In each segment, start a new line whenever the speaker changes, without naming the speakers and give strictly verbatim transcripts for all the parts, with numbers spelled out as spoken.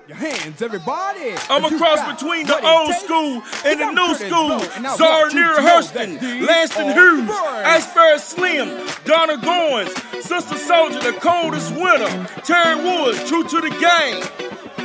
your hands, everybody.
I'm a cross between the old school and the new school. Zarnier Hurston, Lanston Hughes, Iceberg Slim, Donna Goins, Sister Soldier, the coldest winter, Terry Woods, true to the game.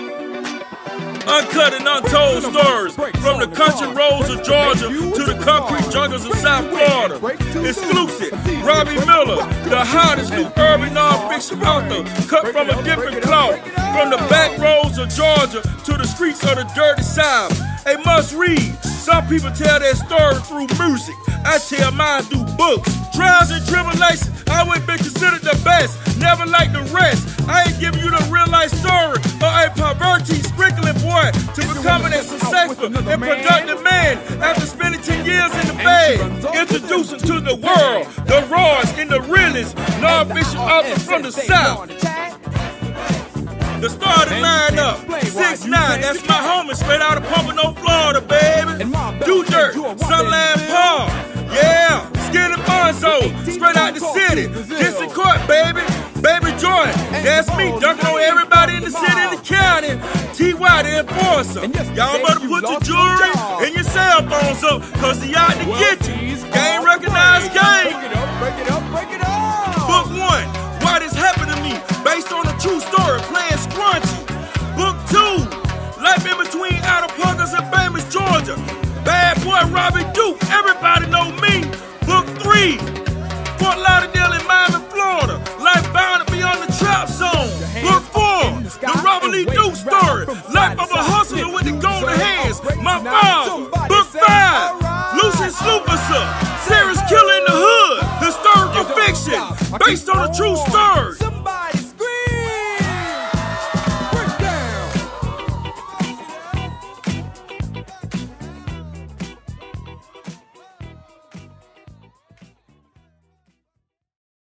Uncut and untold stories from the country roads of Georgia to the concrete jungles of South Florida. Exclusive, Robbie Miller, the hottest new urban non-fiction author, cut from a different cloth. From the back roads of Georgia to the streets of the dirty South. A must read. Some people tell their story through music. I tell mine through books. Trials and tribulations, I wouldn't be considered the best. Never like the rest. I ain't giving you the real life story of a pervertee sprinkling boy to becoming a successful and productive man after spending ten years in the bed. Introducing to the world the rawest and the realest non-fiction author from the South. The starting lineup, six nine, that's my homie, straight out of Pompano, Florida, baby. Do Dirt, Sunland Paul, yeah, Skinny Bonzo, straight out the city. Dixon Court, baby, Baby Jordan, that's me, dunking on everybody in the city and the county. T Y the enforcer, y'all better put your jewelry and your cell phones up, cause he out to get you. Game recognized game.
Break it up, break it up.
Book one, Why This Happened to Me, based on a true story, playing Scrunchy. Book two, Life in Between Outer Punkers and Bamas, Georgia. Bad boy Robbie Duke, everybody know me. Book three, Fort Lauderdale and Miami, Florida. Life bound to be on the trap zone. Book four, the Robert Lee Duke story. Life of a hustler with the golden hands. My father. Book five, Lucian Slupicer, serious killer in the hood. Historical fiction, based on a true story.